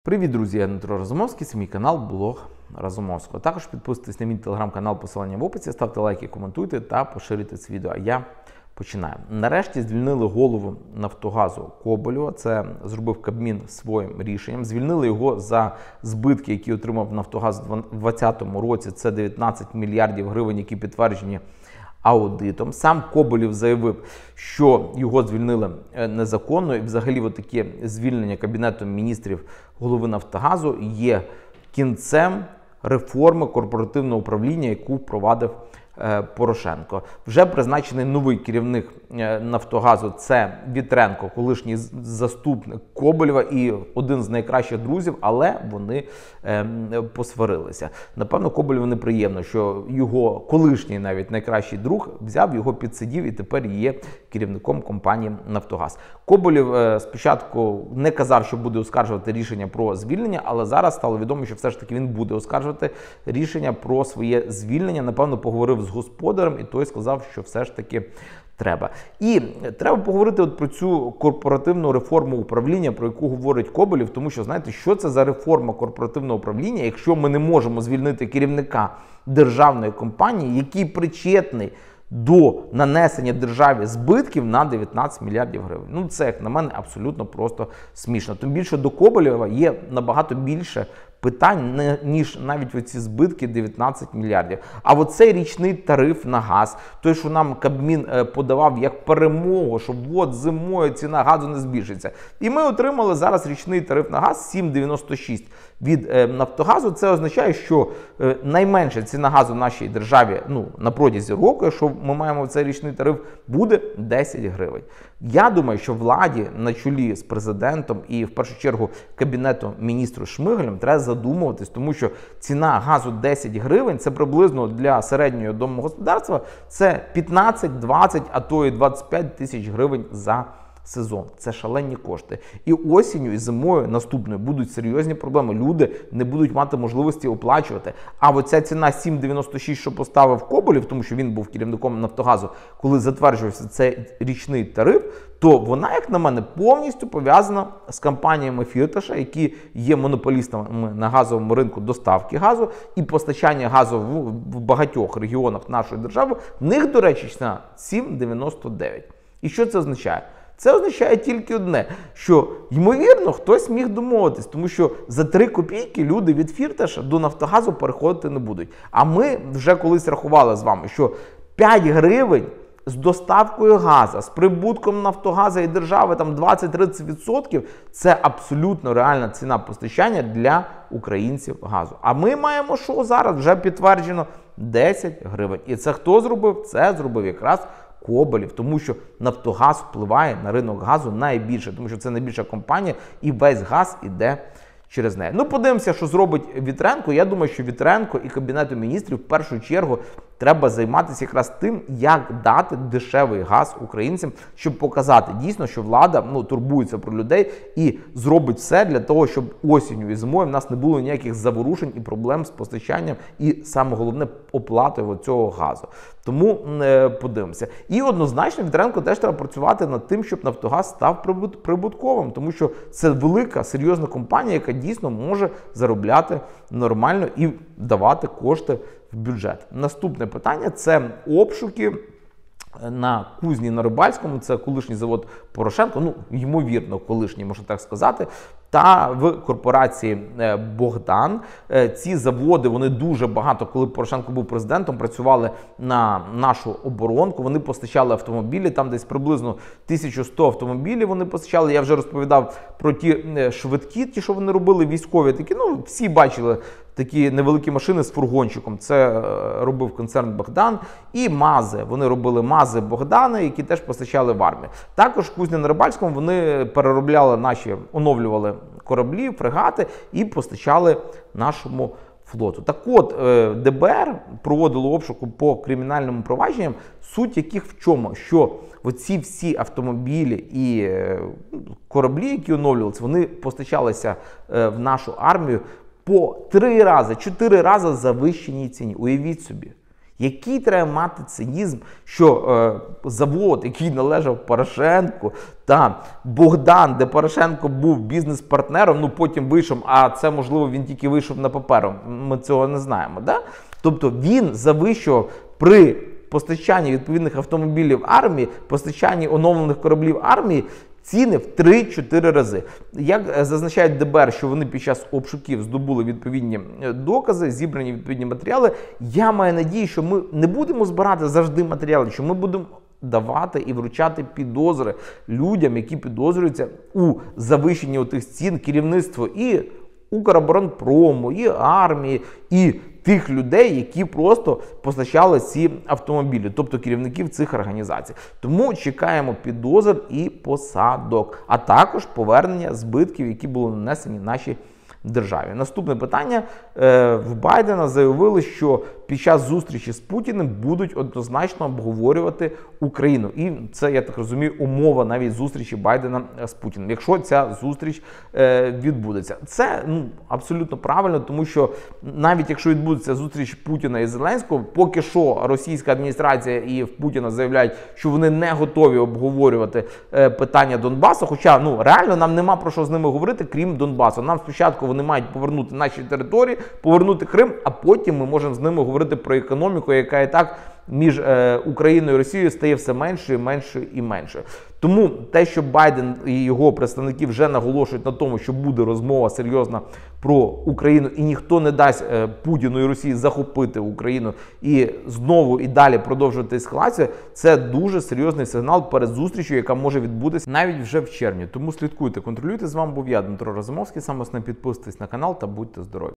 Привіт, друзі! Я Дмитро Разумовський, це мій канал Блог Разумовського. Також підписуйтесь на мій телеграм-канал, посилання в описі, ставте лайки, коментуйте та поширюйте це відео. А я починаю. Нарешті звільнили голову Нафтогазу Коболєва. Це зробив Кабмін своїм рішенням. Звільнили його за збитки, які отримав Нафтогаз у 2020 році. Це 19 мільярдів гривень, які підтверджені аудитом. Сам Коболєв заявив, що його звільнили незаконно. І взагалі таке звільнення Кабінетом міністрів голови Нафтогазу є кінцем реформи корпоративного управління, яку впровадив Порошенко. Вже призначений новий керівник Нафтогазу – це Вітренко, колишній заступник Коболєва і один з найкращих друзів, але вони посварилися. Напевно, Коболєву неприємно, що його колишній навіть найкращий друг взяв, його підсидів і тепер є керівником компанії «Нафтогаз». Коболєв спочатку не казав, що буде оскаржувати рішення про звільнення, але зараз стало відомо, що все ж таки він буде оскаржувати рішення про своє звільнення. Напевно, поговорив з господарем, і той сказав, що все ж таки треба. І треба поговорити про цю корпоративну реформу управління, про яку говорить Коболєв, тому що, знаєте, що це за реформа корпоративного управління, якщо ми не можемо звільнити керівника державної компанії, який причетний до нанесення державі збитків на 19 мільярдів гривень. Ну, це, як на мене, абсолютно просто смішно. Тим більше до Коболєва є набагато більше питань, ніж навіть оці збитки 19 мільярдів. А оцей річний тариф на газ, той, що нам Кабмін подавав як перемогу, що от зимою ціна газу не збільшиться. І ми отримали зараз річний тариф на газ 7,96 від Нафтогазу. Це означає, що найменша ціна газу в нашій державі на протязі року, якщо ми маємо цей річний тариф, буде 10 гривень. Я думаю, що владі на чолі з президентом і в першу чергу Кабінетом міністрів Шмигалем треба задумуватись, тому що ціна газу 10 гривень, це приблизно для середнього домогосподарства, це 15, 20, а то і 25 тисяч гривень за сезон. Це шалені кошти. І осінню, і зимою наступною будуть серйозні проблеми. Люди не будуть мати можливості оплачувати. А оця ціна 7,96, що поставив Коболєв, тому що він був керівником Нафтогазу, коли затверджувався цей річний тариф, то вона, як на мене, повністю пов'язана з компаніями Фірташа, які є монополістами на газовому ринку доставки газу і постачання газу в багатьох регіонах нашої держави. В них, до речі, ціна 7,99. І що це означає? Це означає тільки одне, що, ймовірно, хтось міг домовитись, тому що за 3 копійки люди від Фірташа до Нафтогазу переходити не будуть. А ми вже колись рахували з вами, що 5 гривень з доставкою газу, з прибутком Нафтогазу і держави там 20-30% – це абсолютно реальна ціна постачання для українців газу. А ми маємо, що зараз вже підтверджено, 10 гривень. І це хто зробив? Це зробив якраз Коболєв, тому що Нафтогаз впливає на ринок газу найбільше, тому що це найбільша компанія і весь газ іде через неї. Ну, подивимося, що зробить Вітренко. Я думаю, що Вітренко і Кабінету міністрів в першу чергу треба займатися якраз тим, як дати дешевий газ українцям, щоб показати дійсно, що влада турбується про людей і зробить все для того, щоб осінню і зимою в нас не було ніяких заворушень і проблем з постачанням і, саме головне, оплатою цього газу. Тому подивимося. І однозначно Вітренко теж треба працювати над тим, щоб Нафтогаз став прибутковим, тому що це велика, серйозна компанія, яка дійсно може заробляти нормально і давати кошти в бюджет. Наступне питання – це обшуки на кузні на Рибальському, це колишній завод Порошенко, ймовірно, колишній, можна так сказати, та в корпорації Богдан. Ці заводи, вони дуже багато, коли Порошенко був президентом, працювали на нашу оборонку, вони постачали автомобілі, там десь приблизно 1100 автомобілів вони постачали. Я вже розповідав про ті швидкі, ті, що вони робили, військові такі, всі бачили такі невеликі машини з фургончиком. Це робив концерн Богдан. І МАЗи. Вони робили МАЗи Богдани, які теж постачали в армію. Також кузня на Рибальському вони переробляли оновлювали кораблі, фрегати і постачали нашому флоту. Так от, ДБР проводило обшуку по кримінальним провадженням, суть яких в чому? Що оці всі автомобілі і кораблі, які оновлювалися, вони постачалися в нашу армію по 3 рази, 4 рази завищеній ціні. Уявіть собі. Який треба мати цинізм, що завод, який належав Порошенку, та Богдан, де Порошенко був бізнес-партнером, ну потім вийшов, а це, можливо, він тільки вийшов на паперу, ми цього не знаємо. Да? Тобто він завищував при постачанні відповідних автомобілів армії, постачанні оновлених кораблів армії, ціни в 3-4 рази. Як зазначають ДБР, що вони під час обшуків здобули відповідні докази, зібрані відповідні матеріали, я маю надію, що ми не будемо збирати завжди матеріали, що ми будемо давати і вручати підозри людям, які підозрюються у завищенні отих цін, керівництво і Укроборонпрому, і армії, і тих людей, які просто постачали ці автомобілі, тобто керівників цих організацій. Тому чекаємо підозр і посадок, а також повернення збитків, які були нанесені нашій державі. Наступне питання. В Байдена заявили, що під час зустрічі з Путіним будуть однозначно обговорювати Україну. І це, я так розумію, умова навіть зустрічі Байдена з Путіним, якщо ця зустріч відбудеться. Це абсолютно правильно, тому що навіть якщо відбудеться зустріч Путіна і Зеленського, поки що російська адміністрація і Путіна заявляють, що вони не готові обговорювати питання Донбасу, хоча реально нам нема про що з ними говорити, крім Донбасу. Нам спочатку вони мають повернути наші території, повернути Крим, а потім ми можемо з ними говорити про економіку, яка і так між Україною і Росією стає все менше і менше і менше. Тому те, що Байден і його представники вже наголошують на тому, що буде розмова серйозна про Україну і ніхто не дасть Путіну і Росії захопити Україну і знову і далі продовжувати ескалацію, це дуже серйозний сигнал перед зустрічю, яка може відбутися навіть вже в червні. Тому слідкуйте, контролюйте. З вами був я, Дмитро Разумовський. Саме основне, підписуйтесь на канал та будьте здорові.